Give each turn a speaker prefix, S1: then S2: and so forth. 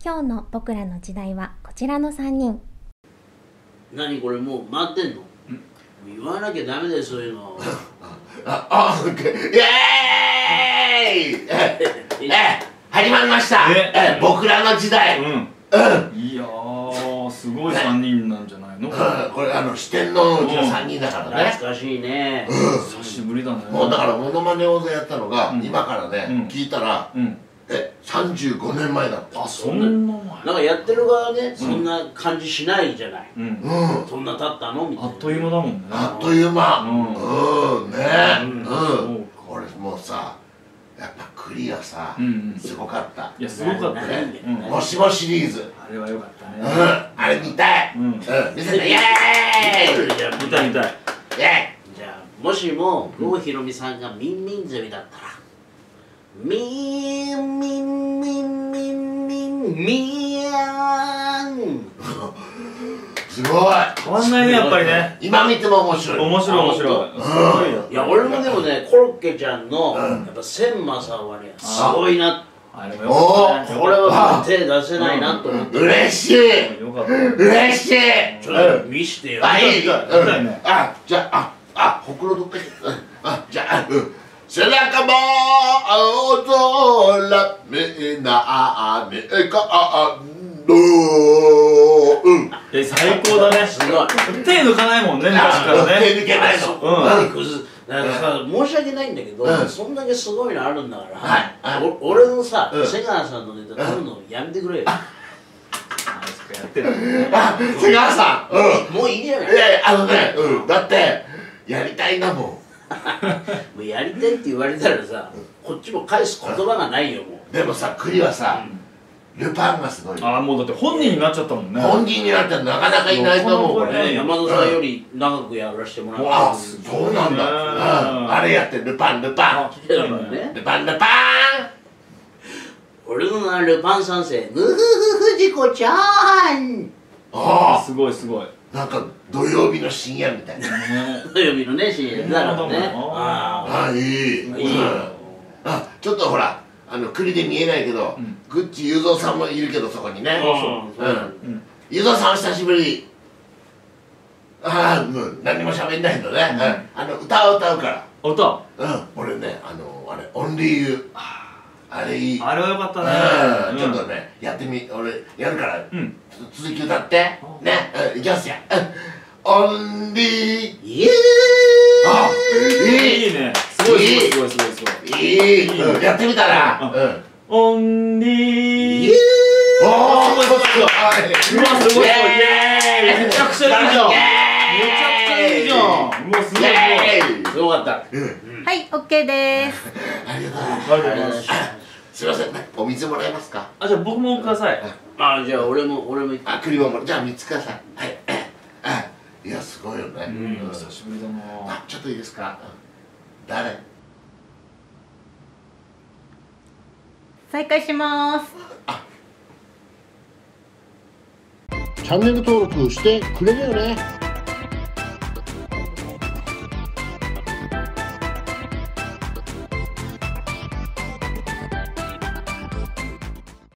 S1: 今日の僕らの時代はこちらの3人。
S2: 何これもう回ってんの？言わなきゃダメだよそういうの。
S3: イエーイ始まりました、僕らの時代。
S4: いやー、すごい3人なんじゃないの？
S3: これ四天王のうちの3人だからね。
S2: 懐かしいね。
S4: 久しぶりだね。
S3: もうだからモノマネ王座やったのが今からね聞いたら35年前だって。
S4: あ、そんな前。
S2: なんかやってる側ね、そんな感じしないじゃない。そんな経ったのみたいな。
S4: あっという間だもんね。
S3: あっという間。ね。俺もうさ、やっぱクリアさすごかった。
S4: いや、すごかったね。
S3: もしもシリーズ、
S4: あれは良かったね。
S3: あれ見たい。見せて、イエーイ。
S4: 見たい見たい。
S2: じゃあもしも郷ひろみさんがミンミンゼミだったら、ミンミンミンミンミンミヤン。
S3: すごい。
S4: 変わんないね、やっぱりね。
S3: 今見ても面白い。
S4: 面白い面白い。すごいよ。
S2: いや俺もでもね、コロッケちゃんのやっぱ千正はねすごいな。
S4: あれもよかったね。
S2: これは手出せないなと思って。
S3: 嬉しい。
S4: よかった。
S3: 嬉しい。
S2: ちょっと見してよ。
S3: あ、いい。
S4: じゃあ
S3: ほくろどっかに。じゃあ、背中も青空見なめかど
S4: 最高だね。
S2: すごい。
S4: 手抜かないもんね、昔からね。
S3: 手抜けないの。
S2: なんかさ、申し訳ないんだけど、そんだけすごいのあるんだから、俺のさ、瀬川さんのネタ撮るのやめてくれよ。
S4: やってる。
S3: 瀬川さん、
S2: もういいじゃない。
S3: いやいや、だってやりたいんだもん。
S2: もうやりたいって言われたらさ、こっちも返す言葉がないよもう。
S3: でもさ、栗はさ、ルパンがすごい。
S4: ああ、もうだって本人になっちゃったもんね。
S3: 本人になったらなかなかいないと思う。これ
S2: 山田さんより長くやらせてもらって。
S3: あ、そうなんだ。あれやってルパン。ルパン。
S2: 俺の名はルパン三世、ムフフフジコちゃん。
S3: ああ、
S4: すごいすごい。
S3: なんか土曜日の深夜みたいな。
S2: 土曜日のね、CMだからね。
S3: ああ、いい。あ、ちょっとほら、栗で見えないけど、グッチ雄三さんもいるけど、そこにね。雄三さん久しぶり。ああ、何も喋んないのね。歌を歌うから。
S4: 歌？
S3: 俺ね、あれ、オンリーユー。あれいい。
S4: あれはよかったね。
S3: ちょっとね、やってみ、俺、やるから、続き歌って。ね、いきますよ。オンリーユー。あ、いいね。
S4: すごいすごいすごいすごい。
S3: いい。やってみたら。
S4: オンリーユー。
S3: おー、すごい。
S4: うわ、すごいすごい。イエーイ。めちゃくちゃいいじゃん。めちゃくちゃいいじゃん。うわ、すごい
S2: すごかった。
S1: はい、OK です。
S3: ありがとうございます。すいません、お水もらえますか？
S4: あ、じゃあ僕もください。
S2: あ、じゃあ俺も
S3: あ、栗もじゃあ3つください。はい。いや、すごいよね。
S4: 久しぶりだな。
S3: ちょっといいですか？誰？
S1: 再開します。
S3: チャンネル登録してくれるよね。